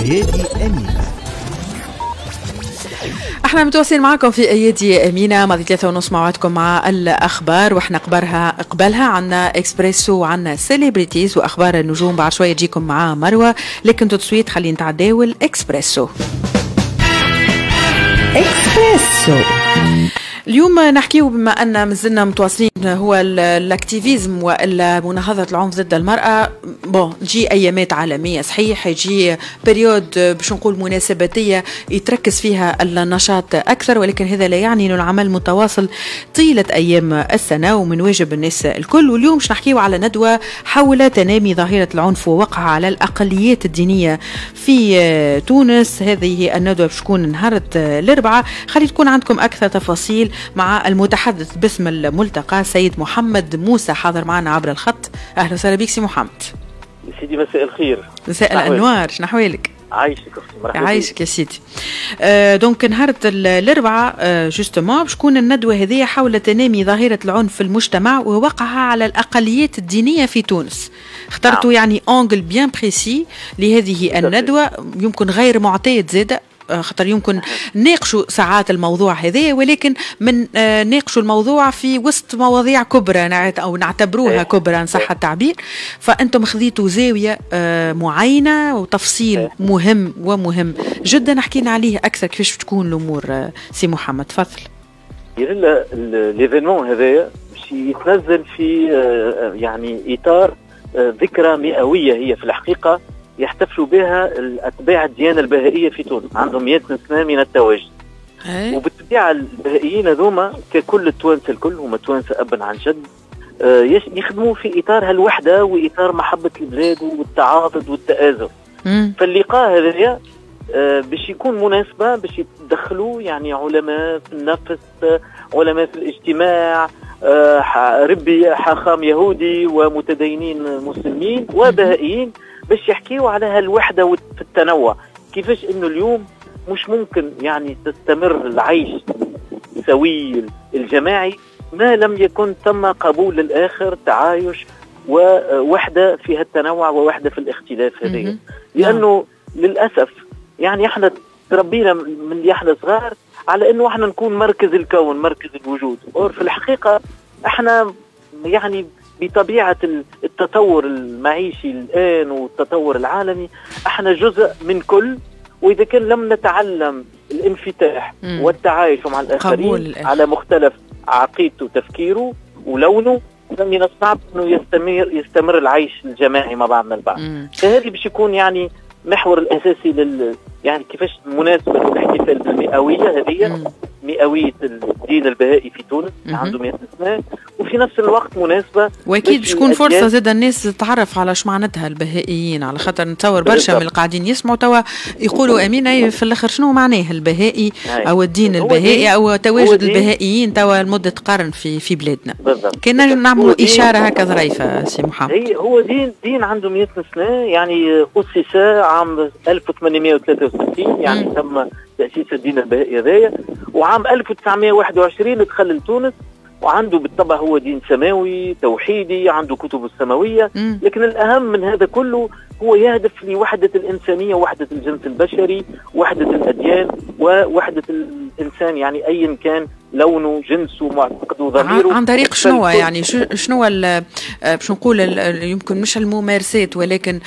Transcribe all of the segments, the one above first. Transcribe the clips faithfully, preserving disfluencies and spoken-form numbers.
أيادي أمينة. احنا متواصلين معكم في ايادي امينه ماضي ثلاثة ونص موعدكم مع الاخبار، واحنا قبلها قبلها عنا اكسبريسو وعنا سيليبريتيز واخبار النجوم. بعد شويه تجيكم مع مروه، لكن تسويت خلينا نتعداو الاكسبريسو. اكسبريسو اليوم نحكيو بما أن مازلنا متواصلين هو الاكتيفيزم ولا مناهضة العنف ضد المرأة. بون تجي أيامات عالمية صحيح، يجي بريود باش نقول مناسباتية يتركز فيها النشاط أكثر، ولكن هذا لا يعني أنه العمل متواصل طيلة أيام السنة ومن واجب الناس الكل. واليوم باش نحكيو على ندوة حول تنامي ظاهرة العنف ووقعها على الأقليات الدينية في تونس. هذه الندوة باش تكون نهار الأربعاء. خلي تكون عندكم أكثر تفاصيل مع المتحدث باسم الملتقى سيد محمد موسى، حاضر معنا عبر الخط. أهلا وسهلا بك سي محمد. سيدي مساء الخير. مساء الأنوار، شنو أحوالك؟ عايشك اختي، مرحبا. عايشك يا سيدي. آه دونك نهار الأربعاء آه جوستومون باش تكون الندوة هذه حول تنامي ظاهرة العنف في المجتمع ووقعها على الأقليات الدينية في تونس. اخترتوا نعم. يعني أونجل بيان بريسي لهذه الندوة، يمكن غير معتاد زادة خطر يمكن ناقشوا ساعات الموضوع هذا، ولكن من آه ناقشوا الموضوع في وسط مواضيع كبرى أو نعتبروها كبرى إن صح التعبير. فأنتم خذيتوا زاوية آه معينة وتفصيل مهم ومهم جدا. نحكينا عليه أكثر كيفاش تكون الأمور. آه سي محمد تفضل. ليفينمون هذايا باش يتنزل في آه يعني إطار آه ذكرى مئوية هي في الحقيقة يحتفلوا بها أتباع الديانة البهائية في تونس، عندهم مئة سنة من التواجد. وبالطبيعة البهائيين هذوما ككل التوانسة الكل هما توانسة أبا عن جد، يخدموا في إطار هالوحدة وإطار محبة البلاد والتعاضد والتآزر. فاللقاء هذا باش يكون مناسبة باش يتدخلوا يعني علماء في النفس، علماء في الاجتماع، ربي حاخام يهودي ومتدينين مسلمين وبهائيين باش يحكيوا على هالوحدة في التنوع. كيفاش انه اليوم مش ممكن يعني تستمر العيش السوي الجماعي ما لم يكن ثم قبول للآخر، تعايش ووحدة فيها التنوع ووحدة في الاختلاف هذه. لأنه للأسف يعني احنا تربينا من اللي احنا صغار على انه احنا نكون مركز الكون، مركز الوجود. وفي الحقيقة احنا يعني بطبيعة التطور المعيشي الآن والتطور العالمي احنا جزء من كل، وإذا كان لم نتعلم الانفتاح مم. والتعايش مع الآخرين على مختلف عقيدته وتفكيره ولونه، من الصعب انه يستمر يستمر العيش الجماعي مع بعضنا البعض. فهذه باش يكون يعني محور الأساسي لل يعني كيفاش مناسبة الاحتفال بالمئوية هذه، مئوية الدين البهائي في تونس عنده مئة سنة، وفي نفس الوقت مناسبة واكيد باش تكون فرصة زاد الناس تتعرف على اش معناتها البهائيين، على خاطر نتصور برشا من القاعدين يسمعوا توا يقولوا امين في الاخر شنو معناه البهائي او الدين البهائي او تواجد البهائيين توا لمدة قرن في في بلادنا. كنا نعملوا اشارة هكا ظريفة سي محمد. هي هو دين دين عنده مئة سنة، يعني أسس عام ألف وثمانمئة وثلاثة وستين يعني مم. تم تأسيس الدين البهائي هذايا، وعام ألف وتسعمئة وواحد وعشرين دخل لتونس، وعنده بالطبع هو دين سماوي توحيدي، عنده كتب السماوية. مم. لكن الأهم من هذا كله هو يهدف لوحدة الإنسانية، وحدة الجنس البشري، وحدة الأديان ووحدة الإنسان يعني أيا كان لونه جنسه معتقده ضميره. عن طريق شنو يعني شنو باش نقول يمكن مش الممارسات ولكن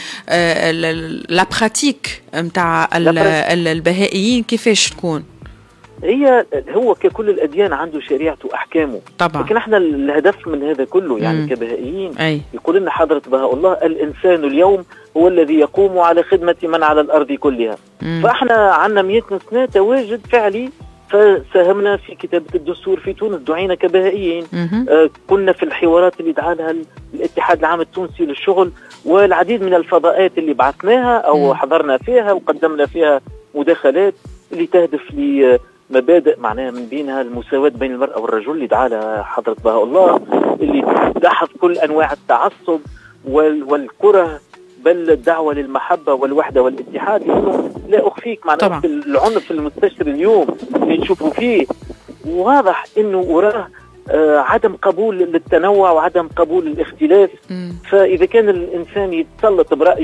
لا براتيك نتاع البهائيين كيفاش تكون؟ هي هو ككل الأديان عنده شريعته وأحكامه طبعا، لكن احنا الهدف من هذا كله يعني مم. كبهائيين أي. يقول لنا حضرة بهاء الله الإنسان اليوم هو الذي يقوم على خدمة من على الأرض كلها. مم. فاحنا عندنا مئة سنة تواجد فعلي، فساهمنا في كتابة الدستور في تونس، دعينا كبهائيين. آه كنا في الحوارات اللي دعا لها الاتحاد العام التونسي للشغل، والعديد من الفضاءات اللي بعثناها أو مم. حضرنا فيها وقدمنا فيها مداخلات اللي تهدف ل مبادئ معناها من بينها المساواة بين المرأة والرجل اللي دعا لها حضرة بهاء الله، اللي دحض كل أنواع التعصب والكره، بل الدعوة للمحبة والوحدة والاتحاد. لأنه لا أخفيك معناها العنف المستشري اليوم اللي نشوفه فيه واضح أنه وراه آه عدم قبول للتنوع وعدم قبول الاختلاف. مم. فإذا كان الإنسان يتسلط برأيه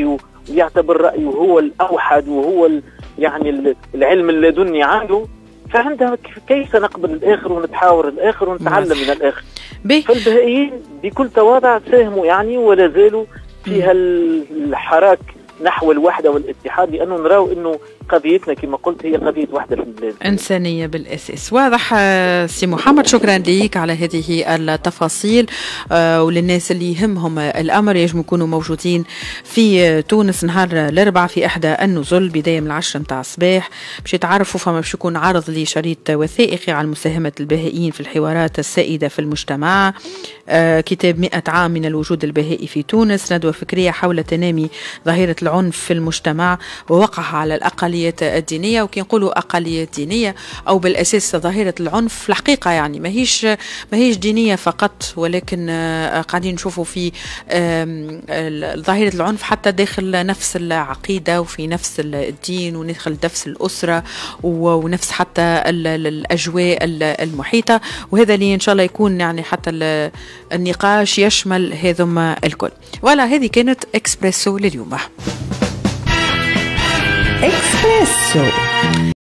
يعتبر رأيه هو الأوحد وهو يعني العلم اللدني عنده، فعندها كيف نقبل الآخر ونتحاور الآخر ونتعلم من الآخر. فالبهائيين بكل تواضع ساهموا يعني ولا زالوا في هالحراك نحو الوحدة والاتحاد، لأنه نراو أنه قضيتنا كما قلت هي قضية وحدة في البلاد إنسانية بالأساس. واضح سي محمد، شكرا ليك على هذه التفاصيل. وللناس اللي يهمهم الأمر يجب يكونوا موجودين في تونس نهار الأربعاء في إحدى النزل بداية من العشرة متاع الصباح باش يتعرفوا. فما باش يكون عرض لشريط وثائقي عن مساهمة البهائيين في الحوارات السائدة في المجتمع، كتاب مئة عام من الوجود البهائي في تونس، ندوة فكرية حول تنامي ظاهرة العنف في المجتمع ووقعها على الأقليات الدينية. وكي نقولوا أقليات دينية أو بالأساس ظاهرة العنف في الحقيقة يعني ما هيش ما هيش دينية فقط، ولكن قاعدين نشوفوا في ظاهرة العنف حتى داخل نفس العقيدة وفي نفس الدين وندخل نفس الأسرة ونفس حتى الأجواء المحيطة. وهذا اللي إن شاء الله يكون يعني حتى النقاش يشمل هذم الكل. ولا هذه كانت إكسبريسو لليوم. إكسبريسو.